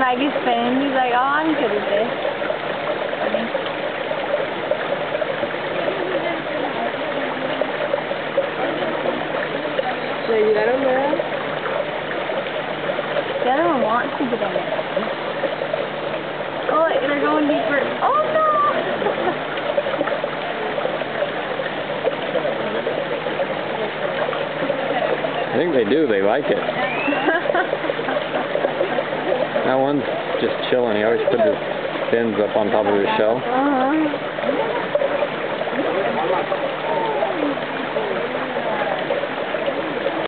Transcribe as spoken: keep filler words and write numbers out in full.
wag his fin. He's like, oh, I'm good at this. Funny. So you let him live? The other one wants to get in it. Oh, they're going deeper. Oh, no! I think they do. They like it. That one's just chilling. He always puts his fins up on top of his shell. Uh-huh.